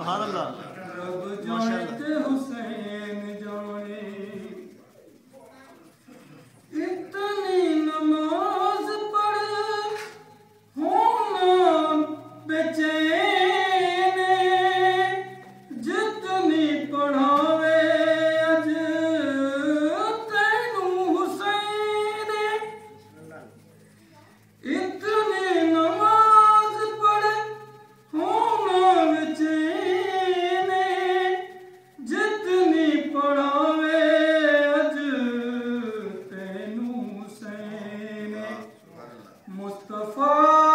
सुभान अल्लाह रब जाने हुसैन जाने इतनी नमाज पढ़ होना बेचैन जितनी पढ़ावे अज तैनू हुसैन इतनी नमाज पढ़ होना बेचैन जितनी पढ़ावे अज तैनू हुसैन मुस्तफा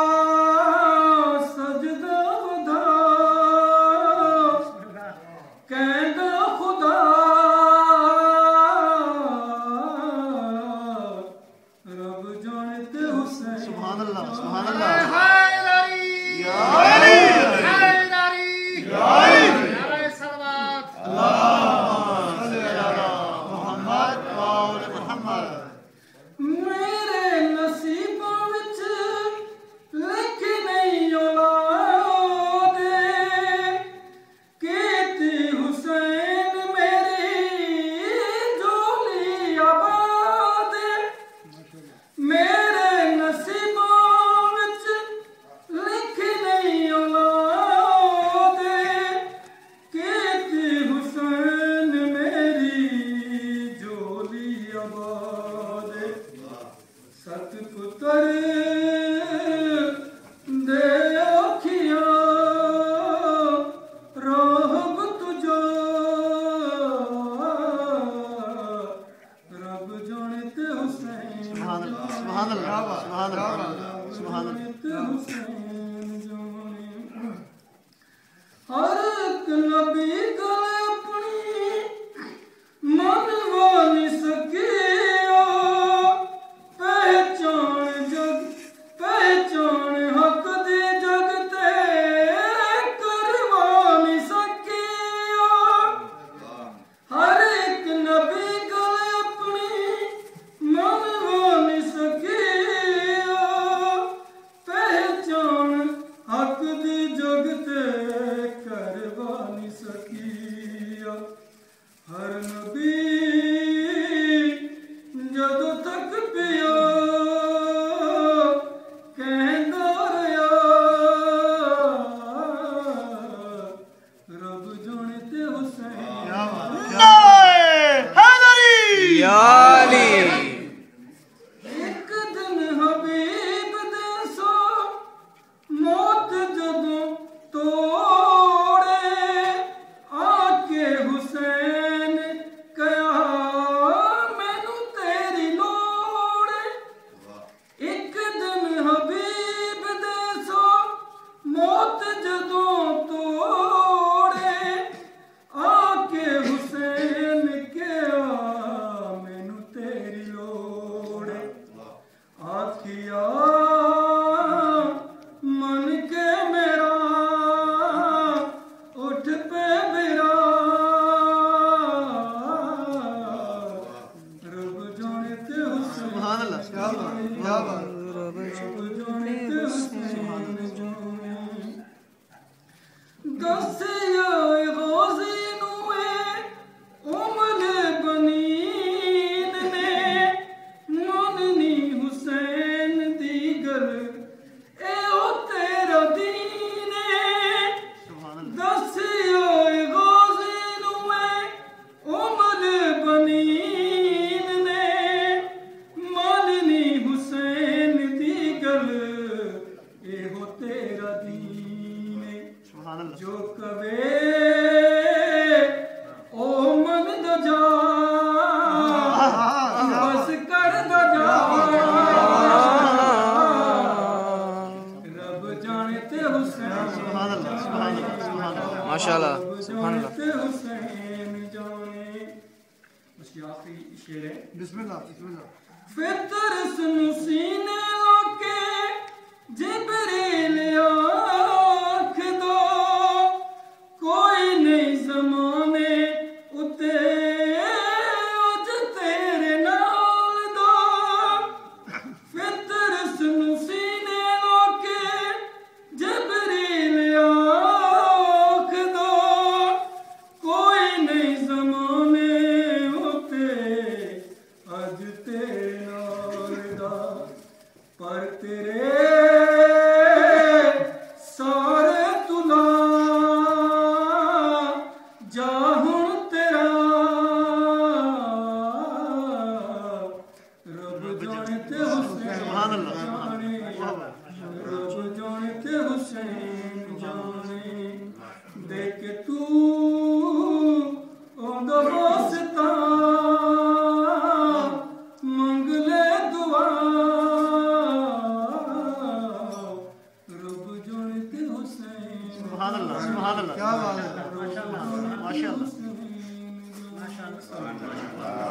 सजदा खुदा कहदा खुदा रब जानते हुसैन सुभान अल्लाह सुभान अल्लाह हैदरी या हैदरी नारे सलवात मोहम्मद और मोहम्मद मेरे नसीबों विच लिख नहीं औलाद कीती हुसैन मेरी झोली आबाद मेरे नसीबों विच लिख नहीं औलाद कीती हुसैन मेरी झोली आबाद सत पुत्र दे अखियां रहब तुझो रब जानते हुसैन सुभान अल्लाह सुभान अल्लाह सुभान अल्लाह सुभान अल्लाह जानते हुसैन जाने हर एक नबी गले अपनी मन वाली सकिया पहचान हक दी जग ते करवानी सकिया हर एक नबी गले अपनी मन वाली सकिया पहचान हक दी जग ते करवानी सकिया हर नबी जदों तक पिया कहंदा रहा रब जानते हुसैन एक दिन हबीब दे सो मौत जदों तोड़े आके हुसैन कहा मैनू तेरी लोड़ एक दिन हबीब दे सो मौत जदों तोड़े आके हुसैन कहा मैनू तेरी लोड़ आखिया मन के मेरा उठ पे मेरा रब जानते हुसैन सुभान अल्लाह क्या बात क्या बात रब जानते हुसैन जाने दसिया गाज़ी नुए उमर बनीन ने मननी हुसैन दी गल ए ओ तेरा दीन सुभान अल्लाह दसिया गाज़ी नुए उमर बनीन ने मननी हुसैन दी गल ए हो तेरा दीन सुभान अल्लाह जो कवे ओ मन दा जा बस कर दा जा रब जानते हुसैन सुभान अल्लाह सुभान अल्लाह सुभान अल्लाह माशाल्लाह रब सुभान अल्लाह जानते हुसैन जाने उसकी आखिरी शेर है बिस्मिल्लाह बिस्मिल्लाह फितर सुनु सीने लाके जिब्रील आँख दो कोई नहीं ज़माने उते उज तेरे नाल दो फितर सुनु सीने लाके जिब्रील आँख दो सुभान अल्लाह, क्या बात है, माशाअल्लाह, माशाअल्लाह। माशाअल्लाह